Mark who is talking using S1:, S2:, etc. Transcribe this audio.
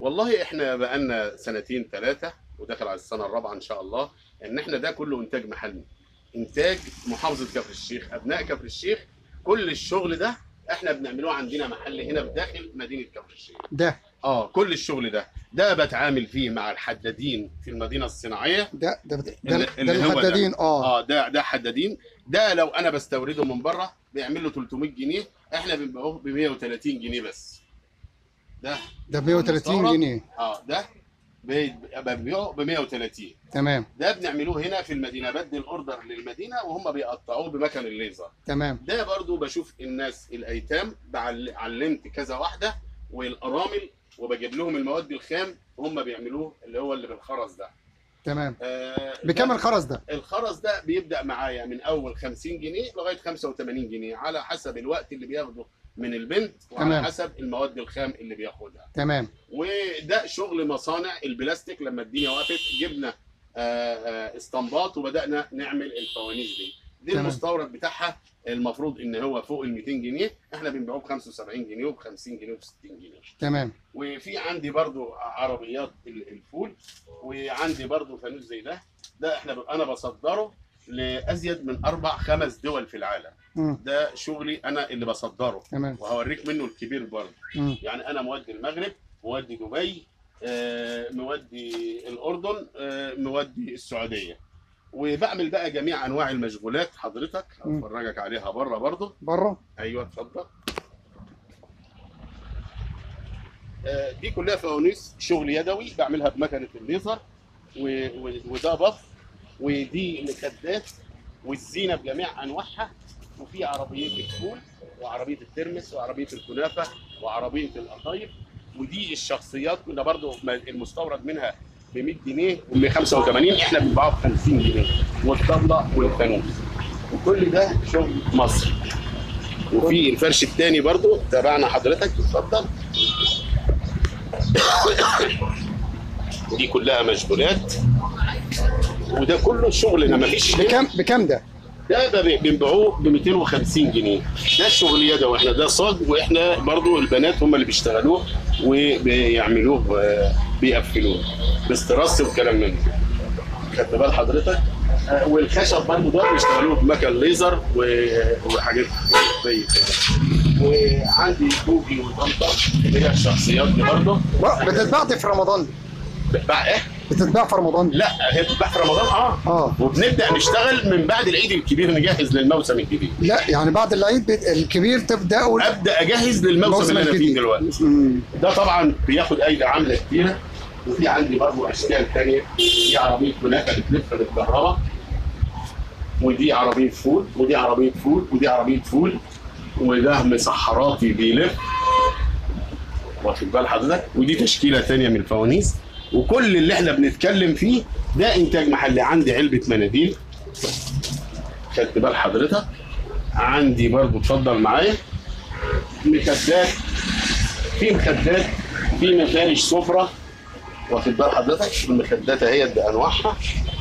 S1: والله احنا بقالنا سنتين ثلاثه وداخل على السنه الرابعه ان شاء الله، ان احنا ده كله انتاج محلي، انتاج محافظه كفر الشيخ، ابناء كفر الشيخ. كل الشغل ده احنا بنعمله عندنا محل هنا بداخل مدينه كفر الشيخ.
S2: ده
S1: كل الشغل ده بتعامل فيه مع الحدادين في المدينه الصناعيه.
S2: ده الحدادين.
S1: ده حدادين. ده لو انا بستورده من بره بيعمل له 300 جنيه، احنا بنبيعوه ب 130 جنيه بس. ده
S2: 130 جنيه.
S1: ده ببيعه ب 130.
S2: تمام.
S1: ده بنعملوه هنا في المدينه، بدي الاوردر للمدينه وهم بيقطعوه بمكن الليزر.
S2: تمام.
S1: ده برضو بشوف الناس الايتام، علمت كذا واحده والارامل وبجيب لهم المواد الخام وهم بيعملوه اللي هو اللي بالخرز ده.
S2: تمام. بكام الخرز ده؟
S1: الخرز ده بيبدا معايا من اول 50 جنيه لغايه 85 جنيه على حسب الوقت اللي بياخده من البنت وعلى
S2: تمام.
S1: حسب المواد الخام اللي بياخدها.
S2: تمام.
S1: وده شغل مصانع البلاستيك. لما الدنيا وقفت جبنا اسطمبات وبدانا نعمل الفوانيس دي المستورد بتاعها المفروض ان هو فوق ال 200 جنيه، احنا بنبيعوه ب 75 جنيه وب 50 جنيه وب 60 جنيه.
S2: تمام.
S1: وفي عندي برضو عربيات الفول، وعندي برضو فانوس زي ده انا بصدره لازيد من 4-5 دول في العالم. ده شغلي انا اللي بصدره.
S2: تمام.
S1: وهوريك منه الكبير برضه. يعني انا مودي المغرب، مودي دبي، مودي الاردن، مودي السعوديه. وبعمل بقى جميع انواع المشغولات. حضرتك هفرجك عليها بره برضه.
S2: بره؟
S1: ايوه اتفضل. دي كلها فوانيس شغل يدوي بعملها بمكنه الليزر، وده بف، ودي مخدات، والزينه بجميع انواعها. وفي عربيه الفول وعربيه الترمس وعربيه الكنافه وعربيه القطايف. ودي الشخصيات كنا برضو المستورد منها ب 100 جنيه و 85، احنا بنبيعها ب 50 جنيه. والطبله والفانوس وكل ده شغل مصري. وفي الفرش الثاني برضو تبعنا حضرتك، اتفضل. دي كلها مشغولات وده كله شغلنا. مفيش
S2: بكام ده؟
S1: ده بنبيعوه ب 250 جنيه. ده الشغل يدوي، احنا ده صاج، واحنا برضو البنات هم اللي بيشتغلوه وبيعملوه بيقفلوه باسترس وكلام من ده. خدت بال حضرتك؟ والخشب برضو ده بيشتغلوه بمكن ليزر وحاجات زي كده. وعندي بوجي وطنطا اللي هي الشخصيات دي برضو.
S2: بتتباع في رمضان؟
S1: بتتباع ايه؟
S2: بتتباع في رمضان؟
S1: لا هي بتتباع في رمضان. وبنبدا نشتغل من بعد العيد الكبير، نجهز للموسم الجديد.
S2: لا يعني بعد العيد الكبير
S1: ابدا اجهز للموسم اللي انا فيه دلوقتي. ده طبعا بياخد ايدي عامله كتيره. وفي عندي برضه اشكال ثانيه. دي عربيه كنافه بتلف بالكهرباء، ودي عربيه فول، ودي عربيه فول، ودي عربيه فول، وده مسحراتي بيلف، واخد بال حضرتك. ودي تشكيله ثانيه من الفوانيس. وكل اللي احنا بنتكلم فيه ده انتاج محلي. عندي علبه مناديل، خدت بال حضرتك. عندي برضو اتفضل معايا مخدات، في مخدات، في مفارش سفره، واخد بال حضرتك. المخدات اهي بانواعها.